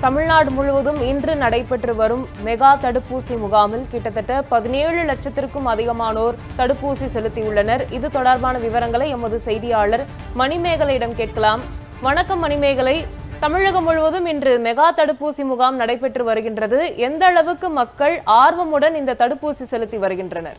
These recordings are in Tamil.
தமிழ்நாடு முழுவதும் இன்று நடைபெற்று வரும் மெகா தடுப்பூசி முகாமில் கிட்டத்தட்ட 17 லட்சத்திற்கும் அதிகமானோர் தடுப்பூசி செலுத்தியுள்ளனர். இது தொடர்பான விவரங்களை எமது செய்தியாளர் மணிமேகலையிடம் கேட்கலாம். வணக்கம் மணிமேகலை. தமிழகம் முழுவதும் இன்று மெகா தடுப்பூசி முகாம் நடைபெற்று வருகின்றது. எந்த அளவுக்கு மக்கள் ஆர்வமுடன் இந்த தடுப்பூசி செலுத்தி வருகின்றனர்?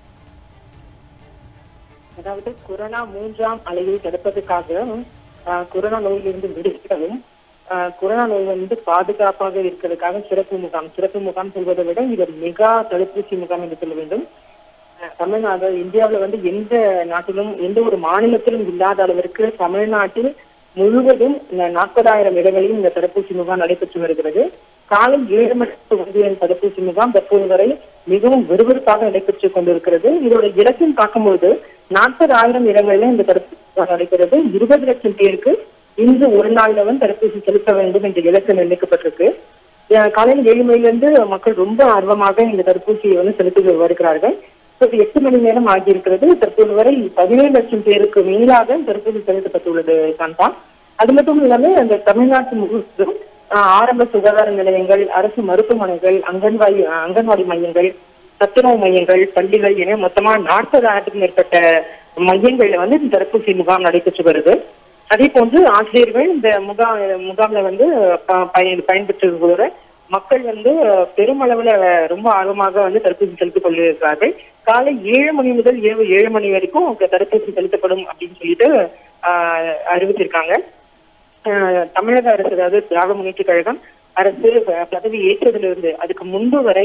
அதாவது கொரோனா 3ஆம் அலையை தடுப்பதற்காக கொரோனா நோயிலிருந்து விடுவிக்கவும் கொரோனா நோய் பாதுகாப்பாக இருக்கிறதுக்காக சிறப்பு முகாம் சொல்வதை விட இது மெகா தடுப்பூசி முகாம் என்று சொல்ல வேண்டும். தமிழ்நாடு இந்தியாவில் எந்த நாட்டிலும் எந்த ஒரு மாநிலத்திலும் இல்லாத அளவிற்கு தமிழ்நாட்டில் முழுவதும் 40,000 இடங்களில் இந்த தடுப்பூசி முகாம் நடைபெற்று வருகிறது. காலை 7 மணிக்கு தடுப்பூசி முகாம் தற்போது வரை மிகவும் விறுவிறுப்பாக நடைபெற்றுக் கொண்டிருக்கிறது. இதோட இலக்கியம் பார்க்கும்போது 40,000 இடங்களில் இந்த தடுப்பூசி நடைபெறுகிறது. 20 லட்சம் பேருக்கு இன்று ஒரு நாளில் தடுப்பூசி செலுத்த வேண்டும் என்ற இலக்கு நிர்ணயிக்கப்பட்டிருக்கு. காலையில் 7 மணிலிருந்து மக்கள் ரொம்ப ஆர்வமாக இந்த தடுப்பூசியை செலுத்தி வருகிறார்கள். 8 மணி நேரம் ஆகியிருக்கிறது. தற்போது வரை 17 லட்சம் பேருக்கு மேலாக தடுப்பூசி செலுத்தப்பட்டுள்ளது. காந்தா, அது மட்டும் இல்லாமல் அந்த தமிழ்நாட்டு முழுவதும் ஆரம்ப சுகாதார நிலையங்கள், அரசு மருத்துவமனைகள், அங்கன்வாடி மையங்கள், சத்துணவு மையங்கள், பள்ளிகள் என மொத்தமா 40,000க்கும் மேற்பட்ட மையங்கள்ல இந்த தடுப்பூசி முகாம் நடைபெற்று வருது. அதே போன்று ஆசிரியர்கள் இந்த முகாம்ல பயன்பெற்றதோட மக்கள் பெருமளவுல ரொம்ப ஆர்வமாக தடுப்பூசி செலுத்திக் கொண்டிருக்கிறார்கள். காலை 7 மணி முதல் இரவு 7 மணி வரைக்கும் தடுப்பூசி செலுத்தப்படும் அப்படின்னு சொல்லிட்டு அறிவிச்சிருக்காங்க. தமிழக அரசு, அதாவது திராவிட முன்னேற்ற கழகம் அரசு பதவி ஏற்றதிலிருந்து அதுக்கு முன்பு வரை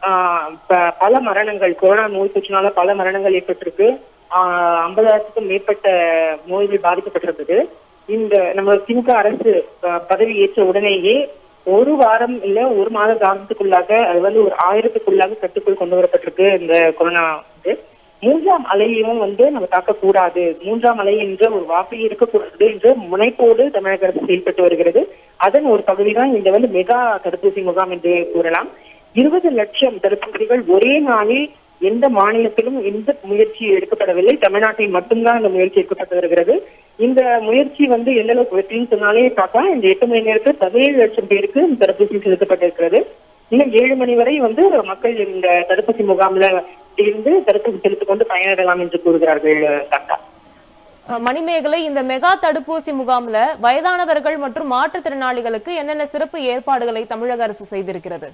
பல மரணங்கள், கொரோனா நோய் தொற்றினால பல மரணங்கள் ஏற்பட்டிருக்கு. 50,000க்கும் மேற்பட்ட நோய்கள் பாதிக்கப்பட்டிருந்தது. இந்த நம்ம திமுக அரசு பதவி ஏற்ற உடனேயே ஒரு வாரம் இல்ல ஒரு மாத காலத்துக்குள்ளாக அது ஒரு 1000க்குள்ளாக கட்டுக்குள் கொண்டு வரப்பட்டிருக்கு இந்த கொரோனா. 3ஆம் அலையையும் நம்ம தாக்கக்கூடாது, 3ஆம் அலை என்ற ஒரு வார்த்தை இருக்கக்கூடாது என்ற முனைப்போடு தமிழக அரசு செயல்பட்டு வருகிறது. அதன் ஒரு பகுதி தான் இந்த மெகா தடுப்பூசி முகாம் என்று கூறலாம். 20 லட்சம் தடுப்பூசிகள் ஒரே நாளில் எந்த மாநிலத்திலும் எந்த முயற்சி எடுக்கப்படவில்லை. தமிழ்நாட்டில் மட்டும்தான் இந்த முயற்சி எடுக்கப்பட்டு வருகிறது. இந்த முயற்சி எந்த அளவுக்கு வெற்றின்னு சொன்னாலே பார்த்தா இந்த 8 மணி நேரத்தில் 17 லட்சம் பேருக்கு இந்த தடுப்பூசி செலுத்தப்பட்டிருக்கிறது. இன்னும் 7 மணி வரை மக்கள் இந்த தடுப்பூசி முகாம்ல இருந்து தடுப்பூசி செலுத்திக் கொண்டு பயனிடலாம் என்று கூறுகிறார்கள். மணிமேகலை, இந்த மெகா தடுப்பூசி முகாம்ல வயதானவர்கள் மற்றும் மாற்றுத்திறனாளிகளுக்கு என்னென்ன சிறப்பு ஏற்பாடுகளை தமிழக அரசு செய்திருக்கிறது?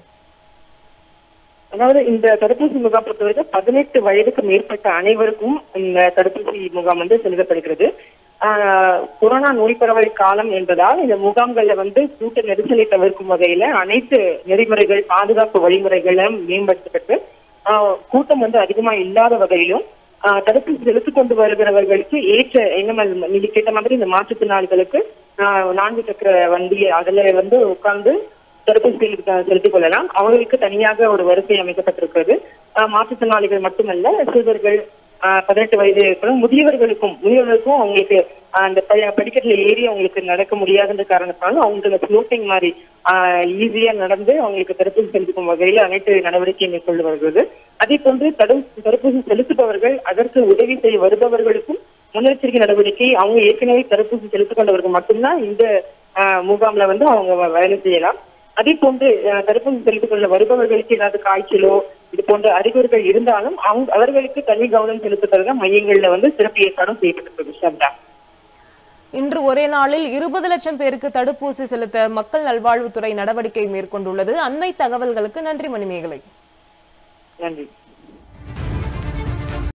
அதாவது இந்த தடுப்பூசி முகாம் பொறுத்தவரைக்கும் 18 வயதுக்கு மேற்பட்ட அனைவருக்கும் இந்த தடுப்பூசி முகாம் செலுத்தப்படுகிறது. கொரோனா நோய் பரவல் காலம் என்பதால் இந்த முகாம்கள்ல கூட்ட நெரிசலை தவிர்க்கும் வகையில அனைத்து நெறிமுறைகள், பாதுகாப்பு வழிமுறைகளும் மேம்படுத்தப்பட்டு கூட்டம் அதிகமா இல்லாத வகையிலும் தடுப்பூசி செலுத்திக் கொண்டு வருகிறவர்களுக்கு ஏற்ற நீங்க கேட்ட மாதிரி இந்த மாற்றுத்திறனாளிகளுக்கு 4 சக்கர வண்டி அதுல உட்கார்ந்து தடுப்பூசி செலுத்திக் கொள்ளலாம். அவர்களுக்கு தனியாக ஒரு வரிசை அமைக்கப்பட்டிருக்கிறது. மாற்றுத்திறனாளிகள் மட்டுமல்ல, சிறுவர்கள், 18 வயது முதியவர்களுக்கும் அவங்களுக்கு அந்த படிக்கட்டுல ஏறி அவங்களுக்கு நடக்க முடியாதுன்ற காரணத்தாலும் அவங்களுக்கு ஃப்ளோட்டிங் மாதிரி ஈஸியா நடந்து அவங்களுக்கு தடுப்பூசி செலுத்தும் வகையில் அனைத்து நடவடிக்கை மேற்கொண்டு வருகிறது. அதே போன்று தடுப்பூசி செலுத்துபவர்கள் அதற்கு உதவி செய்ய வருபவர்களுக்கும் முன்னெச்சரிக்கை நடவடிக்கை, அவங்க ஏற்கனவே தடுப்பூசி செலுத்திக் கொண்டவர்கள் மட்டும்தான் இந்த முகாம்ல அவங்க வேலை செய்யலாம். அதே போன்று தடுப்பூசி செலுத்திக் கொள்ள வருபவர்களுக்கு ஏதாவது காய்ச்சலோ இது போன்ற அறிகுறிகள் இருந்தாலும் அவர்களுக்கு தனி கவனம் செலுத்துவதற்கு மையங்கள்ல சிறப்பு ஏற்பாடும் செய்யப்பட்டிருக்கு. இன்று ஒரே நாளில் 20 லட்சம் பேருக்கு தடுப்பூசி செலுத்த மக்கள் நல்வாழ்வுத்துறை நடவடிக்கை மேற்கொண்டுள்ளது. அண்மை தகவல்களுக்கு நன்றி மணிமேகலை. நன்றி.